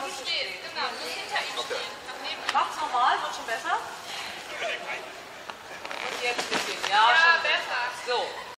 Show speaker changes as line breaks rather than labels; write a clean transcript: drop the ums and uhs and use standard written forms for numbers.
du stehst. Genau, du musst hinter ihm stehen.
Macht's nochmal, wird schon besser. Und jetzt ein bisschen. Ja,
Ja,
schon
besser.
So.